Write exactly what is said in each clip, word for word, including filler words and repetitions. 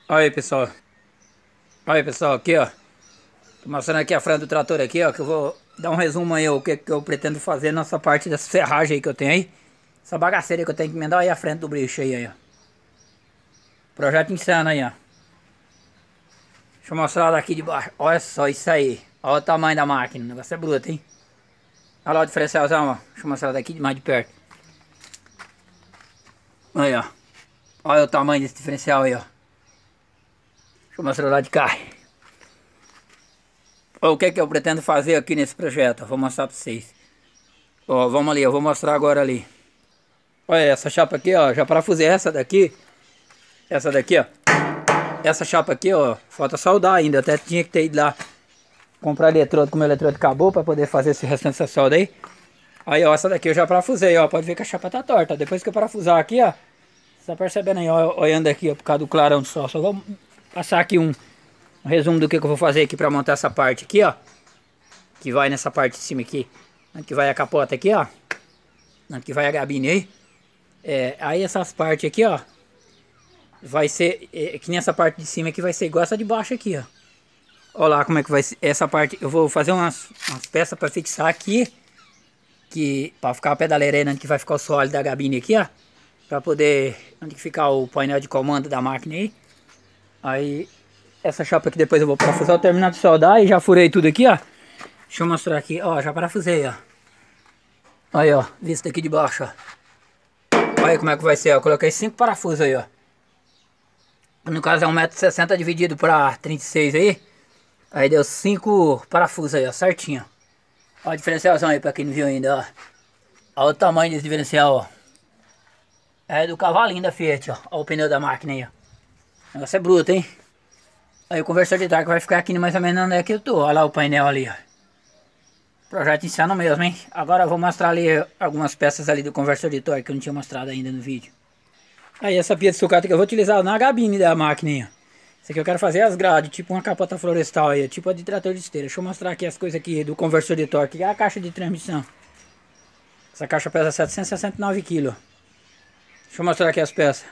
Olha aí, pessoal. Olha aí, pessoal, aqui, ó. Tô mostrando aqui a frente do trator aqui, ó, que eu vou dar um resumo aí, ó, o que, que eu pretendo fazer nessa parte dessa ferragem aí que eu tenho aí. Essa bagaceira que eu tenho que emendar aí a frente do bicho aí, ó. Projeto insano aí, ó. Deixa eu mostrar daqui de baixo. Olha só isso aí. Olha o tamanho da máquina, o negócio é bruto, hein. Olha lá o diferencialzão, ó. Deixa eu mostrar daqui de mais de perto. Aí, ó. Olha o tamanho desse diferencial aí, ó. Deixa eu mostrar lá de cá. O que que eu pretendo fazer aqui nesse projeto? Vou mostrar pra vocês. Ó, vamos ali, eu vou mostrar agora ali. Olha essa chapa aqui, ó. Já parafusei essa daqui. Essa daqui, ó. Essa chapa aqui, ó. Falta soldar ainda. Até tinha que ter ido lá comprar eletrodo, como o eletrodo acabou, pra poder fazer esse restante dessa solda aí. Aí, ó, essa daqui eu já parafusei, ó. Pode ver que a chapa tá torta. Depois que eu parafusar aqui, ó. Você tá percebendo aí, ó. Olhando aqui, ó, por causa do clarão do sol. Só vou passar aqui um, um resumo do que, que eu vou fazer aqui pra montar essa parte aqui, ó. Que vai nessa parte de cima aqui. Onde que vai a capota aqui, ó. Onde que vai a gabine aí. É, aí essas partes aqui, ó. Vai ser, é, que nessa parte de cima aqui vai ser igual essa de baixo aqui, ó. Olha lá como é que vai ser essa parte. Eu vou fazer umas, umas peças para fixar aqui. Que, para ficar a pedaleira aí, onde que vai ficar o sólido da gabine aqui, ó. Para poder, onde que ficar o painel de comando da máquina aí. Aí, essa chapa aqui depois eu vou parafusar, eu terminar de soldar e já furei tudo aqui, ó. Deixa eu mostrar aqui, ó, já parafusei, ó. Aí, ó, vista aqui de baixo, ó. Olha como é que vai ser, ó. Eu coloquei cinco parafusos aí, ó. No caso é um metro e sessenta dividido para trinta e seis aí. Aí deu cinco parafusos aí, ó, certinho. Ó a diferencialzão aí pra quem não viu ainda, ó. Olha o tamanho desse diferencial, ó. É do cavalinho da Fiat, ó. Olha o pneu da máquina aí, ó. O negócio é bruto, hein. Aí o conversor de torque vai ficar aqui mais ou menos onde é que eu tô. Olha lá o painel ali, ó. Projeto insano mesmo, hein. Agora eu vou mostrar ali algumas peças ali do conversor de torque que eu não tinha mostrado ainda no vídeo. Aí essa pia de sucata que eu vou utilizar na gabine da máquina aí, ó. Isso aqui eu quero fazer as grades, tipo uma capota florestal aí, tipo a de trator de esteira. Deixa eu mostrar aqui as coisas aqui do conversor de torque, que é a caixa de transmissão. Essa caixa pesa setecentos e sessenta e nove quilos. Deixa eu mostrar aqui as peças.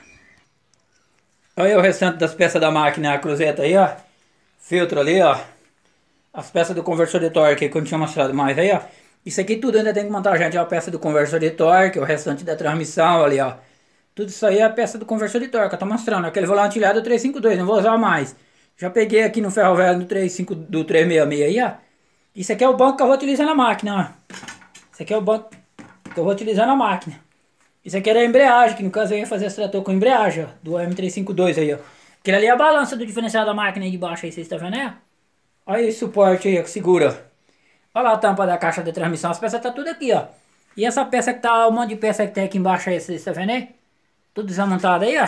Olha o restante das peças da máquina, a cruzeta aí, ó. Filtro ali, ó. As peças do conversor de torque que eu não tinha mostrado mais aí, ó. Isso aqui tudo ainda tem que montar, gente. É a peça do conversor de torque, o restante da transmissão ali, ó. Tudo isso aí é a peça do conversor de torque, eu tô mostrando. Aquele volante ilhado do trezentos e cinquenta e dois, não vou usar mais. Já peguei aqui no ferro velho do, trezentos e cinco, do trezentos e sessenta e seis aí, ó. Isso aqui é o banco que eu vou utilizar na máquina, ó. Isso aqui é o banco que eu vou utilizar na máquina. Isso aqui era a embreagem, que no caso eu ia fazer esse trator com embreagem, ó. Do M trezentos e cinquenta e dois aí, ó. Aquele ali é a balança do diferencial da máquina aí de baixo aí, vocês estão vendo, né? Olha esse suporte aí, ó, que segura. Olha lá a tampa da caixa de transmissão, as peças tá tudo aqui, ó. E essa peça que tá, um monte de peça que tem aqui embaixo aí, vocês estão vendo aí? Tudo desmontado aí, ó.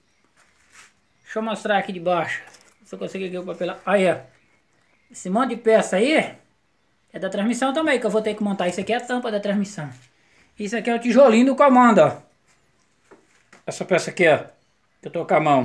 Deixa eu mostrar aqui de baixo. Se eu conseguir aqui o papel. Aí, ó. Esse monte de peça aí é da transmissão também, que eu vou ter que montar. Isso aqui é a tampa da transmissão. Isso aqui é o tijolinho do comando, ó. Essa peça aqui, ó. Que eu tô com a mão.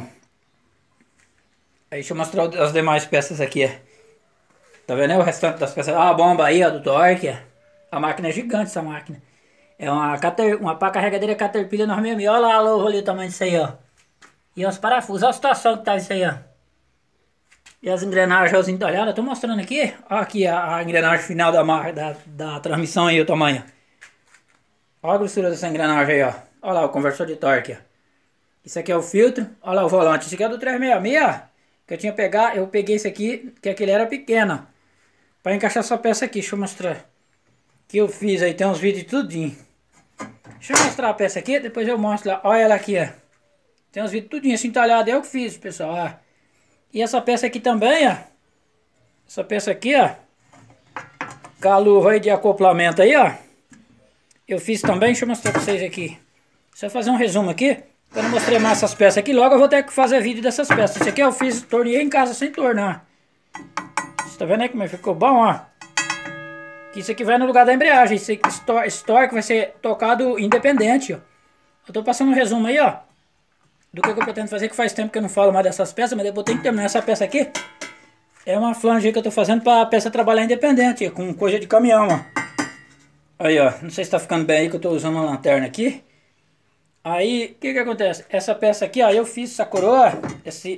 Aí deixa eu mostrar as demais peças aqui, ó. Tá vendo aí o restante das peças? Ah, a bomba aí, ó, do torque, ó. A máquina é gigante, essa máquina. É uma, cater, uma pá carregadeira Caterpillar nove seis seis. Olha lá, olha o tamanho disso aí, ó. E os parafusos, olha a situação que tá isso aí, ó. E as engrenagens, os entalhados, eu tô mostrando aqui. Olha aqui a, a engrenagem final da, da, da transmissão aí, o tamanho. Olha a grossura dessa engrenagem aí, ó. Olha lá o conversor de torque, ó. Isso aqui é o filtro. Olha lá o volante. Isso aqui é do trezentos e sessenta e seis, ó. Que eu tinha pegar, eu peguei esse aqui, que aquele era pequeno. Pra encaixar essa peça aqui, deixa eu mostrar. Que eu fiz aí, tem uns vídeos de tudinho. Deixa eu mostrar a peça aqui, depois eu mostro lá. Olha ela aqui, ó. Tem uns vídeos tudinho assim entalhado, eu que fiz, pessoal, ó. E essa peça aqui também, ó. Essa peça aqui, ó. Com a luva aí de acoplamento aí, ó. Eu fiz também, deixa eu mostrar pra vocês aqui. Deixa eu fazer um resumo aqui. Eu não mostrei mais essas peças aqui, logo eu vou ter que fazer vídeo dessas peças. Isso aqui eu fiz, torneei em casa sem tornar. Você tá vendo aí como ficou bom, ó? Isso aqui vai no lugar da embreagem. Esse, esse torque vai ser tocado independente, ó. Eu tô passando um resumo aí, ó. Do que, que eu pretendo fazer, que faz tempo que eu não falo mais dessas peças, mas depois eu tenho que terminar essa peça aqui. É uma flange que eu tô fazendo pra peça trabalhar independente, com coisa de caminhão, ó. Aí, ó. Não sei se tá ficando bem aí que eu tô usando uma lanterna aqui. Aí, o que que acontece? Essa peça aqui, ó, eu fiz essa coroa, esse,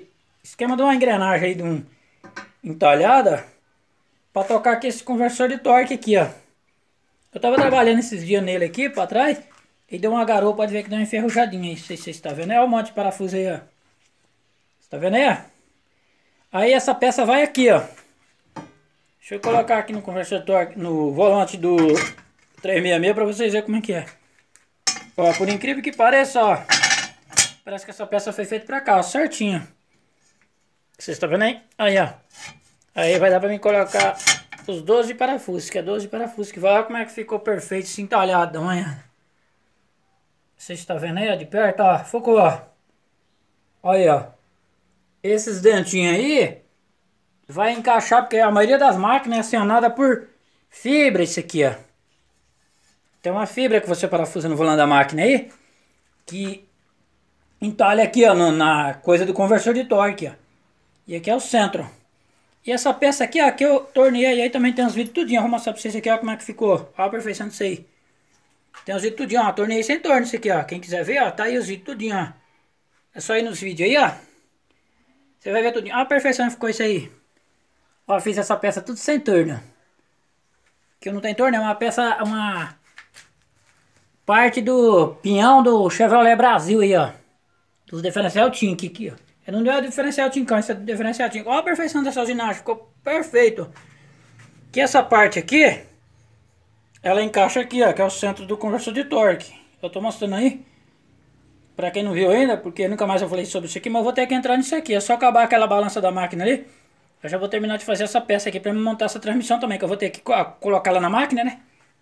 esquema de uma engrenagem aí de um entalhada para tocar aqui esse conversor de torque aqui, ó. Eu tava trabalhando esses dias nele aqui para trás e deu uma garoa, pode ver que deu uma enferrujadinha aí, não sei se vocês estão vendo, é o monte de parafuso aí, ó. Você tá vendo aí, ó? Aí essa peça vai aqui, ó. Deixa eu colocar aqui no conversor de torque, no volante do trezentos e sessenta e seis para vocês verem como é que é. Ó, por incrível que pareça, ó, parece que essa peça foi feita pra cá, ó, certinho. Vocês estão vendo aí? Aí, ó. Aí vai dar pra mim colocar os doze parafusos, que é doze parafusos, que vai olha como é que ficou perfeito, assim, entalhado, olha. Vocês estão vendo aí, ó, de perto, ó, focou, ó. Olha aí, ó. Esses dentinhos aí vai encaixar, porque a maioria das máquinas é acionada por fibra, isso aqui, ó. Tem uma fibra que você parafusa no volante da máquina aí, que entalha aqui, ó, no, na coisa do conversor de torque, ó. E aqui é o centro. E essa peça aqui, ó, que eu torneei aí, também tem uns vídeos tudinho. Eu vou mostrar pra vocês aqui, ó, como é que ficou. Ó a perfeição disso aí. Tem uns vídeos tudinho, ó. Torneei sem torno isso aqui, ó. Quem quiser ver, ó, tá aí os vídeos tudinho, ó. É só ir nos vídeos aí, ó. Você vai ver tudinho. Ó a perfeição que ficou isso aí. Ó, fiz essa peça tudo sem torno. Que não tem torno, é uma peça, uma parte do pinhão do Chevrolet Brasil aí, ó. Dos diferencial Tink aqui, ó. Não deu diferencial Tincão, isso é do diferencial Tincão. Olha a perfeição dessa usinagem, ficou perfeito. Que essa parte aqui, ela encaixa aqui, ó, que é o centro do conversor de torque. Eu tô mostrando aí, pra quem não viu ainda, porque nunca mais eu falei sobre isso aqui, mas eu vou ter que entrar nisso aqui. É só acabar aquela balança da máquina ali, eu já vou terminar de fazer essa peça aqui pra me montar essa transmissão também, que eu vou ter que colocar ela na máquina, né?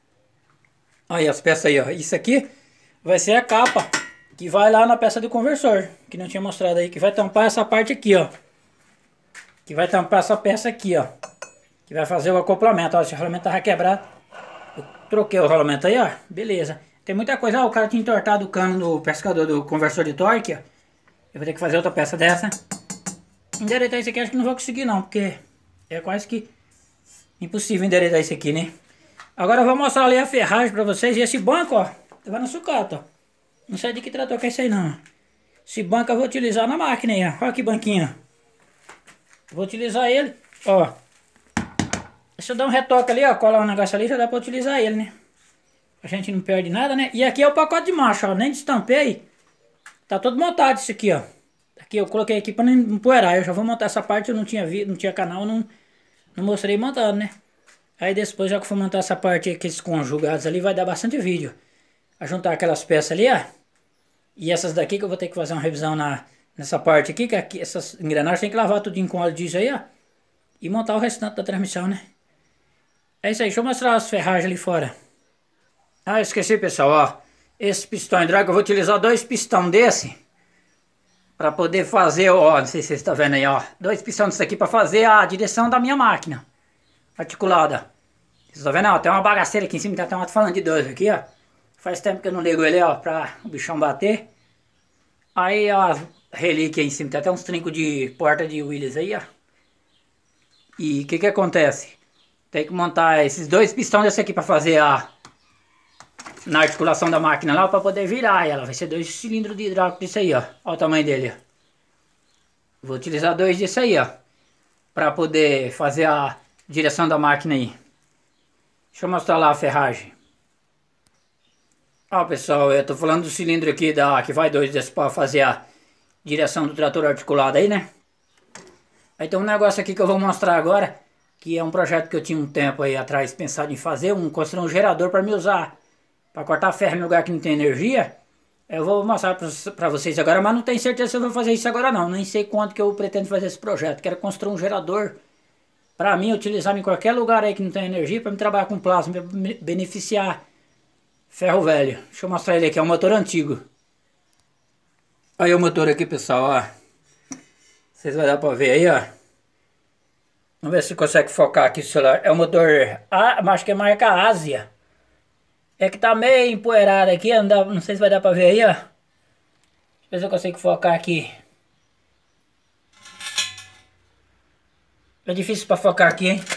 Aí as peças aí, ó. Isso aqui vai ser a capa que vai lá na peça do conversor, que não tinha mostrado aí, que vai tampar essa parte aqui, ó. Que vai tampar essa peça aqui, ó. Que vai fazer o acoplamento, ó. Se o rolamento tava quebrado, eu troquei o rolamento aí, ó. Beleza. Tem muita coisa, ó. O cara tinha entortado o cano do pescador do conversor de torque, ó. Eu vou ter que fazer outra peça dessa. Endereitar isso aqui acho que não vou conseguir não, porque é quase que impossível endereitar isso aqui, né? Agora eu vou mostrar ali a ferragem pra vocês. E esse banco, ó, vai na sucata, ó. Não sei de que trator que é isso aí não. Esse banco eu vou utilizar na máquina aí, ó. Olha que banquinho. Vou utilizar ele, ó. Deixa eu dar um retoque ali, ó. Colar um negócio ali, já dá pra utilizar ele, né? A gente não perde nada, né? E aqui é o pacote de marcha, ó. Nem destampei. Tá todo montado isso aqui, ó. Aqui eu coloquei aqui pra não empoeirar. Eu já vou montar essa parte, eu não tinha vi, não tinha canal, não, não mostrei montando, né? Aí depois, já que eu for montar essa parte aqui, esses conjugados ali, vai dar bastante vídeo. A juntar aquelas peças ali, ó. E essas daqui que eu vou ter que fazer uma revisão na, nessa parte aqui, que aqui, essas engrenagens tem que lavar tudinho com óleo diesel aí, ó. E montar o restante da transmissão, né? É isso aí, deixa eu mostrar as ferragens ali fora. Ah, esqueci, pessoal, ó. Esse pistão hidráulico, eu vou utilizar dois pistão desse. Pra poder fazer, ó, não sei se vocês estão vendo aí, ó. Dois pistões desse aqui pra fazer a direção da minha máquina articulada. Vocês estão vendo, ó, tem uma bagaceira aqui em cima, tem até uma falando de dois aqui, ó. Faz tempo que eu não ligo ele, ó, pra o bichão bater. Aí, ó, as relíquias aí em cima. Tem até uns trincos de porta de Willis aí, ó. E o que que acontece? Tem que montar esses dois pistões desse aqui pra fazer a... na articulação da máquina lá, pra poder virar ela. Vai ser dois cilindros de hidráulico disso aí, ó. Olha o tamanho dele, ó. Vou utilizar dois disso aí, ó. Pra poder fazer a direção da máquina aí. Deixa eu mostrar lá a ferragem. Ó, pessoal, eu tô falando do cilindro aqui da, que vai dois desses para fazer a direção do trator articulado aí, né? Aí tem um negócio aqui que eu vou mostrar agora, que é um projeto que eu tinha um tempo aí atrás pensado em fazer, um construir um gerador para me usar, para cortar ferro em lugar que não tem energia. Eu vou mostrar para vocês agora, mas não tenho certeza se eu vou fazer isso agora não, nem sei quanto que eu pretendo fazer esse projeto. Quero construir um gerador para mim utilizar em qualquer lugar aí que não tem energia, para me trabalhar com plasma, para me beneficiar ferro velho. Deixa eu mostrar ele aqui, é um motor antigo. Aí o motor aqui, pessoal, ó. Vocês vão dar pra ver aí, ó. Vamos ver se consegue focar aqui o celular. É o motor, ah, acho que é marca Ásia. É que tá meio empoeirado aqui, não, dá, não sei se vai dar pra ver aí, ó. Deixa eu ver se eu consigo focar aqui. É difícil pra focar aqui, hein.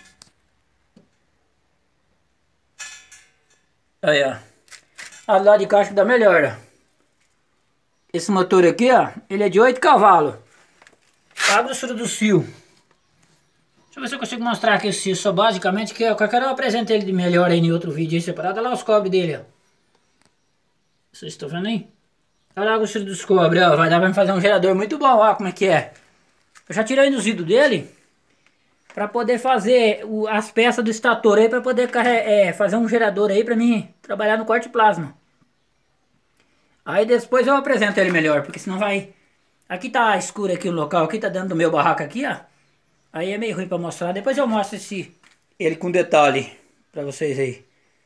Aí, ó. Ah, do lado de cá acho que dá melhor, ó. Esse motor aqui, ó, ele é de oito cavalos. a grossura do fio. Deixa eu ver se eu consigo mostrar aqui esse fio. Só basicamente que eu quero eu apresento ele de melhor aí em outro vídeo aí separado. Olha lá os cobres dele, ó. Vocês estão vendo aí? Olha lá a grossura dos cobres, ó. Vai dar pra fazer um gerador muito bom, ó. Como é que é. Eu já tirei o induzido dele pra poder fazer o, as peças do estator aí. Pra poder é, fazer um gerador aí pra mim trabalhar no corte plasma. Aí depois eu apresento ele melhor, porque senão vai... Aqui tá escuro aqui o local, aqui tá dentro do meu barraco aqui, ó. Aí é meio ruim pra mostrar, depois eu mostro esse... ele com detalhe pra vocês aí.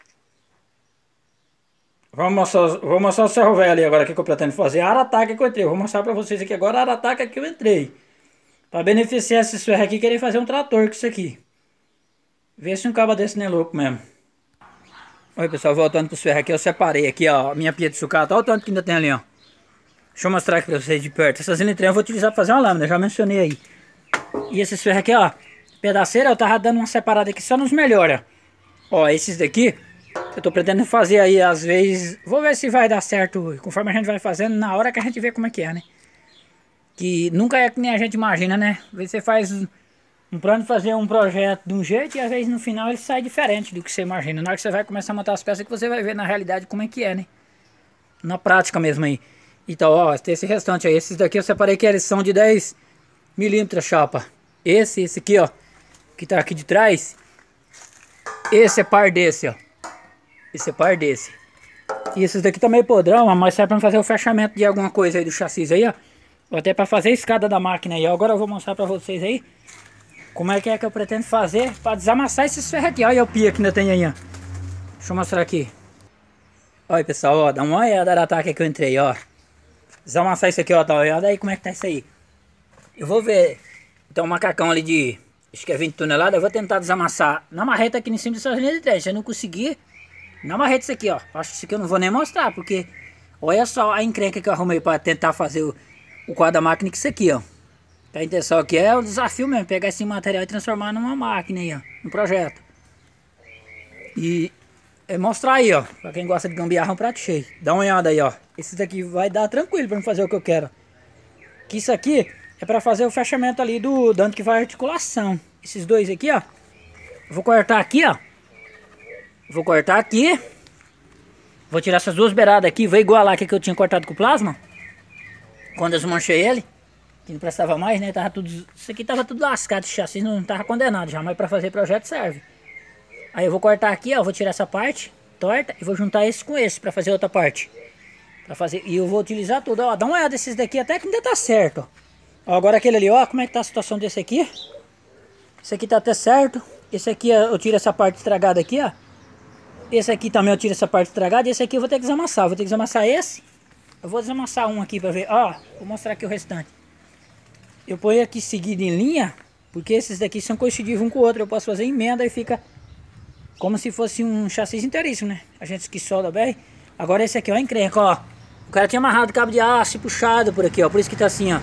Vamos mostrar, vou mostrar o serro velho ali agora, que, que eu pretendo fazer. A arataca que eu entrei, vou mostrar pra vocês aqui agora a arataca que eu entrei. Pra beneficiar esse ferro aqui, querer fazer um trator com isso aqui. Vê se um cabo desse não é louco mesmo. Oi pessoal, voltando pro ferro aqui, eu separei aqui ó, a minha pia de sucata. Olha o tanto que ainda tem ali ó. Deixa eu mostrar aqui pra vocês de perto. Essas linetrinhas eu vou utilizar pra fazer uma lâmina, já mencionei aí. E esses ferros aqui, ó, pedaceira, eu tava dando uma separada aqui só nos melhores. Ó, esses daqui, eu tô pretendendo fazer aí, às vezes... Vou ver se vai dar certo, conforme a gente vai fazendo, na hora que a gente vê como é que é, né? Que nunca é que nem a gente imagina, né? Às vezes você faz um plano de fazer um projeto de um jeito e às vezes no final ele sai diferente do que você imagina. Na hora que você vai começar a montar as peças que você vai ver na realidade como é que é, né? Na prática mesmo aí. Então, ó, tem esse restante aí. Esses daqui eu separei que eles são de dez milímetros, chapa. Esse, esse aqui, ó, que tá aqui de trás. Esse é par desse, ó. Esse é par desse. E esses daqui também podrão, mas serve pra fazer o fechamento de alguma coisa aí do chassi aí, ó. Ou até pra fazer a escada da máquina aí, ó. Agora eu vou mostrar pra vocês aí como é que é que eu pretendo fazer pra desamassar esses ferros aqui. Olha o pia que ainda tem aí, ó. Deixa eu mostrar aqui. Olha, pessoal, ó, dá uma olhada da ataque que eu entrei, ó. Desamassar isso aqui, ó, tá olhando aí como é que tá isso aí. Eu vou ver, tem um macacão ali de, acho que é vinte toneladas, eu vou tentar desamassar na marreta aqui em cima dessas linhas de trem. Se eu não conseguir, na marreta isso aqui, ó. Acho que isso aqui eu não vou nem mostrar, porque olha só a encrenca que eu arrumei pra tentar fazer o, o quadro da máquina com isso aqui, ó. A intenção aqui é o desafio mesmo, pegar esse material e transformar numa máquina aí, ó, um projeto. E... é mostrar aí, ó, pra quem gosta de gambiarra, um prato cheio. Dá uma olhada aí, ó. Esse daqui vai dar tranquilo pra mim fazer o que eu quero. Que isso aqui é pra fazer o fechamento ali do dano que vai a articulação. Esses dois aqui, ó. Eu vou cortar aqui, ó. Vou cortar aqui. Vou tirar essas duas beiradas aqui. Vou igualar aqui que eu tinha cortado com o plasma. Quando eu desmanchei ele. Que não prestava mais, né? Tava tudo... Isso aqui tava tudo lascado. Esse chassi não tava condenado já. Mas pra fazer projeto serve. Aí eu vou cortar aqui, ó, vou tirar essa parte torta e vou juntar esse com esse pra fazer outra parte. Pra fazer, e eu vou utilizar tudo, ó, dá uma olhada desses daqui até que ainda tá certo, ó. Ó, agora aquele ali, ó, como é que tá a situação desse aqui. Esse aqui tá até certo. Esse aqui eu tiro essa parte estragada aqui, ó. Esse aqui também eu tiro essa parte estragada e esse aqui eu vou ter que desamassar. Vou ter que desamassar esse. Eu vou desamassar um aqui pra ver, ó, vou mostrar aqui o restante. Eu ponho aqui seguido em linha, porque esses daqui são coincidivos um com o outro. Eu posso fazer emenda e fica... como se fosse um chassi inteiríssimo, né? A gente que solda bem. Agora esse aqui, ó, encrenca, ó. O cara tinha amarrado cabo de aço e puxado por aqui, ó. Por isso que tá assim, ó.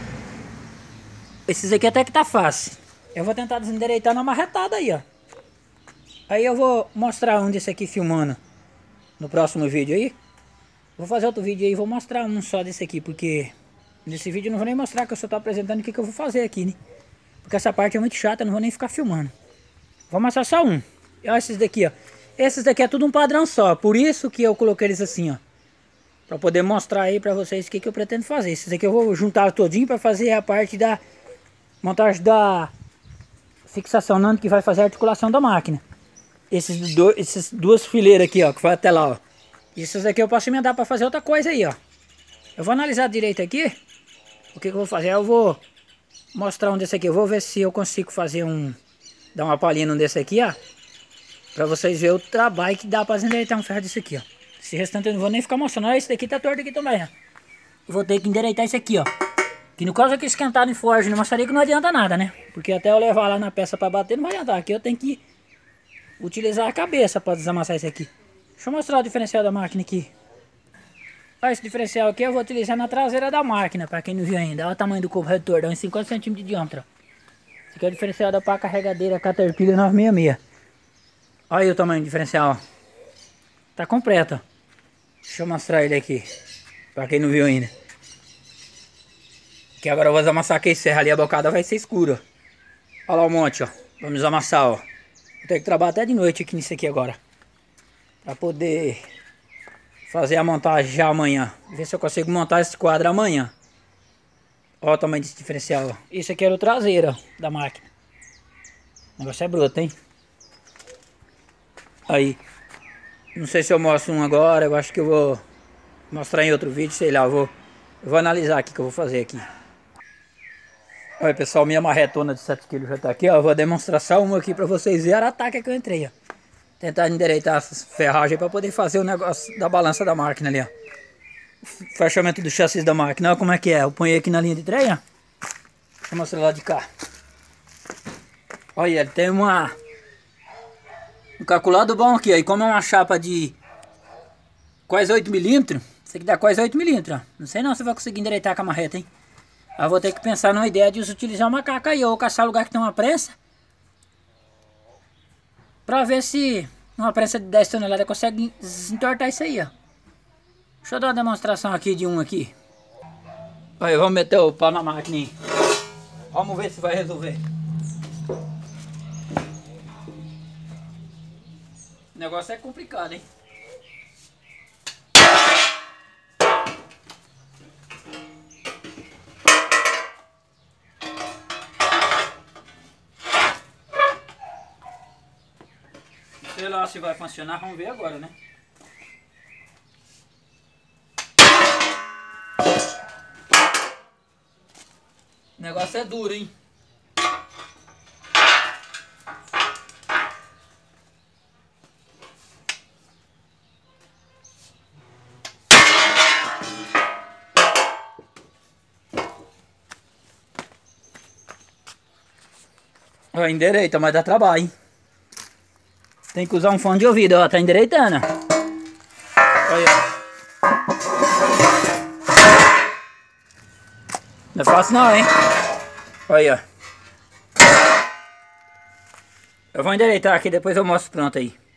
Esses aqui até que tá fácil. Eu vou tentar desendereitar na marretada aí, ó. Aí eu vou mostrar um desse aqui filmando no próximo vídeo aí. Vou fazer outro vídeo aí e vou mostrar um só desse aqui, porque nesse vídeo eu não vou nem mostrar que eu só tô apresentando o que, que eu vou fazer aqui, né? Porque essa parte é muito chata, eu não vou nem ficar filmando. Vou mostrar só um. Olha esses daqui, ó. Esses daqui é tudo um padrão só. Por isso que eu coloquei eles assim, ó. Pra poder mostrar aí pra vocês o que, que eu pretendo fazer. Esses daqui eu vou juntar todinho pra fazer a parte da montagem da fixação, não, que vai fazer a articulação da máquina. Esses, do, esses duas fileiras aqui, ó, que vai até lá, ó. Esses daqui eu posso emendar pra fazer outra coisa aí, ó. Eu vou analisar direito aqui. O que, que eu vou fazer? Eu vou mostrar um desse aqui. Eu vou ver se eu consigo fazer um... dar uma palhinha num desse aqui, ó. Pra vocês verem o trabalho que dá pra endireitar um ferro desse aqui, ó. Esse restante eu não vou nem ficar mostrando. Olha, esse daqui tá torto aqui também, ó. Eu vou ter que endireitar esse aqui, ó. Que no caso aqui esquentado em forja, não mostraria que não adianta nada, né? Porque até eu levar lá na peça pra bater não vai adiantar. Aqui eu tenho que utilizar a cabeça pra desamassar esse aqui. Deixa eu mostrar o diferencial da máquina aqui. Olha, esse diferencial aqui eu vou utilizar na traseira da máquina, pra quem não viu ainda. Olha o tamanho do corretor, dá uns cinquenta centímetros de diâmetro. Esse aqui é o diferencial da pá carregadeira Caterpillar novecentos e sessenta e seis. Olha aí o tamanho do diferencial. Tá completo, ó. Deixa eu mostrar ele aqui, pra quem não viu ainda. Que agora eu vou amassar aqui serra ali, a bocada vai ser escura. Olha lá o monte, ó. Vamos amassar, ó. Vou ter que trabalhar até de noite aqui nisso aqui agora. Pra poder fazer a montagem já amanhã. Ver se eu consigo montar esse quadro amanhã. Olha o tamanho desse diferencial, ó. Isso aqui era o traseiro, ó, da máquina. O negócio é bruto, hein? Aí. Não sei se eu mostro um agora. Eu acho que eu vou mostrar em outro vídeo, sei lá. Eu vou, eu vou analisar aqui o que eu vou fazer aqui. Olha, pessoal, minha marretona de sete quilos já tá aqui, ó. Eu vou demonstrar só uma aqui pra vocês verem a ataque que eu entrei, ó. Tentar endireitar essas ferragens pra poder fazer o negócio da balança da máquina ali, ó. O fechamento do chassi da máquina, olha como é que é. Eu ponho aqui na linha de trem, ó. Deixa eu mostrar lá de cá. Olha, ele tem uma... um calculado bom aqui, ó. E como é uma chapa de quase oito milímetros, isso aqui dá quase oito milímetros, ó. Não sei não se vai conseguir endireitar com a marreta, hein. Eu vou ter que pensar numa ideia de utilizar uma caca aí, ou caçar lugar que tem uma prensa. Pra ver se uma prensa de dez toneladas consegue entortar isso aí, ó. Deixa eu dar uma demonstração aqui de um aqui. Aí, vamos meter o pau na máquina aí. Vamos ver se vai resolver. O negócio é complicado, hein? Sei lá se vai funcionar, vamos ver agora, né? O negócio é duro, hein? Ó, endireita, mas dá trabalho, hein? Tem que usar um fone de ouvido, ó, tá endireitando. Olha. Não é fácil não, hein? Olha. Eu vou endireitar aqui, depois eu mostro pronto aí.